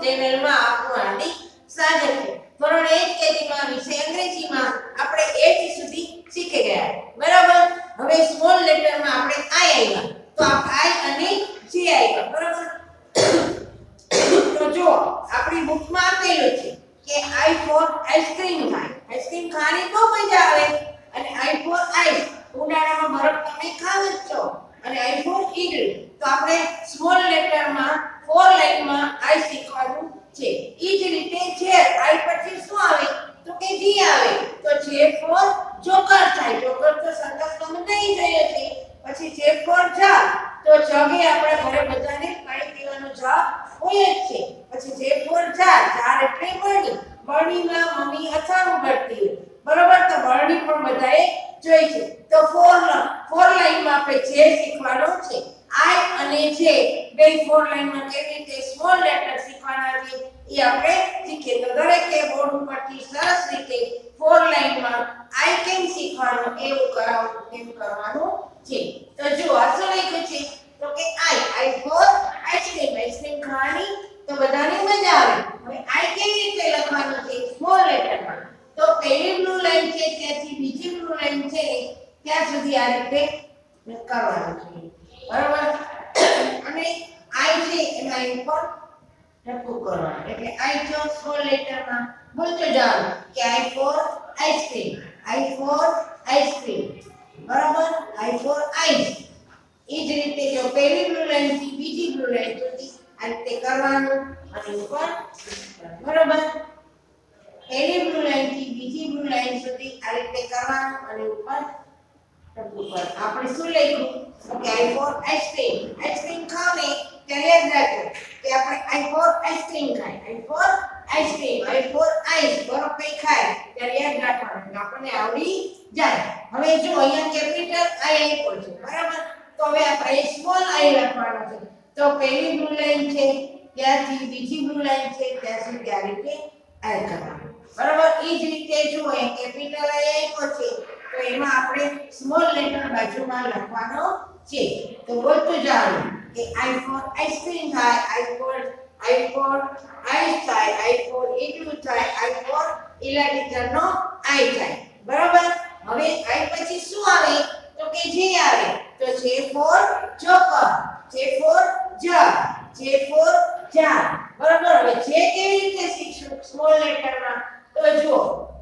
ચેનલમાં આપનું હાર્દિક સ્વાગત છે। ધોરણ 1 કેજીમાં વિષય અંગ્રેજીમાં આપણે H સુધી શીખી ગયા, બરાબર। હવે સ્મોલ લેટરમાં આપણે I આવ્યા, તો આ I અને J આવ્યા, બરાબર। તો જો આપણી બુકમાં આપેલું છે કે I for આઈસ્ક્રીમ થાય। આઈસ્ક્રીમ ખાવાની બહુ મજા આવે, અને I for ice, ઉનાળામાં બરફ તમે ખાવ જ છો, અને I for eagle, તો આપણે સ્મોલ લેટરમાં 4 લાઈનમાં I શીખવાનું છે। ઈ જ રીતે ચેર I પછી શું આવે તો કે G આવે, તો J for જોકર થાય। જોકર તો સર્કસ તમે નહીં જોયો છે। પછી J for જગ, તો જગે આપણે ઘરે બધાને પાણી પીવાનો જગ હોય જ છે। પછી J for જાર, જાર એટલે બરણી। બરણીમાં મમ્મી અથાણું ભરતી હોય, બરોબર, તો બરણી પણ બધાએ જોઈ છે। તો 4 લાઈનમાં આપણે J શીખવાનો છે। I અને J બે 4 લાઈનમાં કેવી રીતે સ્મોલ લેટર શીખવાના છે એ આપણે શીખીએ। તો દરેકે બોર્ડ ઉપરથી સરસ રીતે 4 લાઈનમાં I કેમ શીખવાનું એવું કરવાનું છે। તો જો આ શું લખ્યું છે તો કે I for આઈસ્ક્રીમ, આઈસ્ક્રીમ ખાવાની તો બધાને મજા આવે। હવે I કેવી રીતે લખવાનું છે સ્મોલ લેટરમાં, તો પહેલી બ્લુ લાઈન છે ત્યાંથી બીજી બ્લુ લાઈન છે ત્યાં સુધી આ રીતે કરવાનું છે, બરાબર। અને I છે એમાં ઉપર ટપકું કરવાનું, એટલે I જો સ્મોલ લેટરમાં બોલતો જાવ કે I for ice cream, I for ice cream, બરાબર, I for ice। એ જ રીતે જો પહેલી બ્લુ લાઈન થી બીજી બ્લુ લાઈન સુધી આ રીતે કરવાનું અને ઉપર, બરાબર। પહેલી બ્લુ લાઈન થી બીજી બ્લુ લાઈન સુધી આ રીતે કરવાનું અને ઉપર ટપકું કરવાનું। આપણે શું લખ્યું કે I for આઈસ્ક્રીમ, આઈસ્ક્રીમ ખાવે ત્યારે યાદ રાખો કે આપણે I for આઈસ્ક્રીમ ખાય, I for ice cream, I for ice, બરફ કઈ ખાય ત્યારે યાદ રાખવાનું, આપણને આવડી જાય। હવે જો અહીંયા કેપિટલ I આપ્યો છે, બરાબર, તો હવે આપણે સ્મોલ I લખવાનો છે। તો પહેલી બ્લુ લાઈન છે ત્યાંથી બીજી બ્લુ લાઈન છે ત્યાં સુધી આ રીતે I કરવાનું, બરાબર। એ જ રીતે જો અહીંયા કેપિટલ I આપ્યો છે તો એમાં આપણે સ્મોલ લેટર બાજુમાં લખવાનો છે। તો બોલતું જાઓ કે I for આઈસ્ક્રીમ થાય, I for ice થાય, I for igloo થાય, I for ઇલાટીચરનો I થાય, બરાબર। હવે I પછી શું આવે તો કે J આવે, તો J for joker, J for jug, J for jar, બરાબર। હવે J કેવી રીતે શીખશું સ્મોલ લેટરમાં, તો જુઓ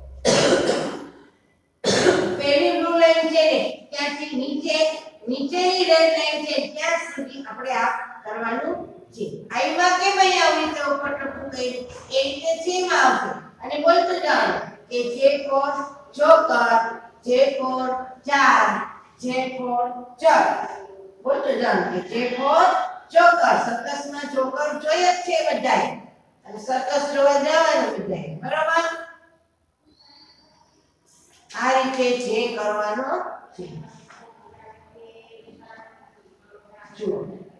પહેલી બ્લુ લાઈન છે ને ત્યાંથી નીચેની રેડ લાઈન છે ત્યાં સુધી આપણે આ કરવાનું છે। I માં કેમ અહીંયા આવી રીતે ઉપર ટપકું કર્યું એ રીતે J માં આવશે, અને બોલતું જવાનું કે J for joker, J for jar, J for jug, બોલતું જવાનું કે J for જોકર। સર્કસમાં જોકર જોઈએ જ છે બધાય, અને સર્કસ જોવા જવાનું બધાય, બરાબર। આ રીતે જે કરવાનો છે, જુઓ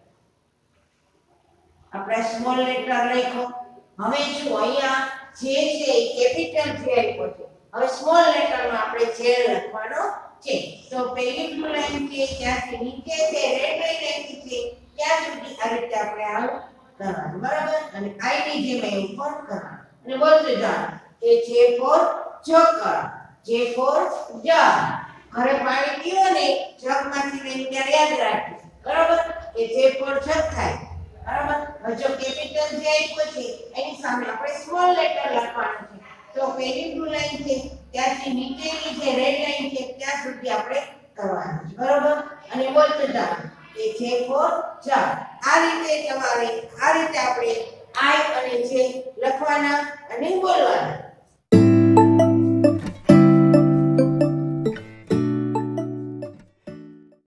આપણે સ્મોલ લેટર લખ્યો। હવે જો અહીંયા જે છે એ કેપિટલ J આપ્યો છે, હવે સ્મોલ લેટરમાં આપણે J લખવાનો છે। તો પહેલી બ્લુ લાઈન છે ત્યાંથી નીચે છે રેડ લાઈન આવી છે ત્યાં સુધી આ રીતે આપણે આવું કરવાનું, બરાબર। અને I ની જેમ અહીં ઉપર કરવાનું, અને બોલતું જાઓ કે J for joker, J for jug, ઘરે પાણી પીવો ને જગમાંથી લઈને ત્યારે યાદ રાખજો, બરાબર, કે J for જગ થાય, બરાબર। હવે જો કેપિટલ J આપ્યો છે એની સામે આપણે સ્મોલ લેટર લખવાનું છે। તો પહેલી બ્લુ લાઈન છે ત્યાંથી નીચેની જે રેડ લાઈન છે ત્યાં સુધી આપણે કરવાનું છે, બરાબર। અને બોલતું જાઓ કે J for જગ। આ રીતે આપણે I અને J લખવાના અને બોલવાના।